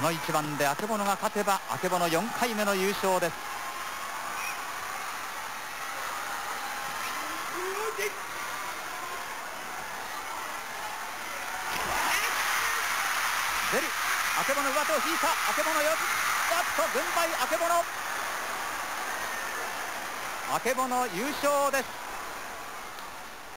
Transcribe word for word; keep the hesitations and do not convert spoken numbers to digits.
この一番であけぼのが勝てばあけぼのよんかいめの優勝です。出るあけぼの上手を引いたあけぼのよっと軍配あけぼのあけぼの優勝です。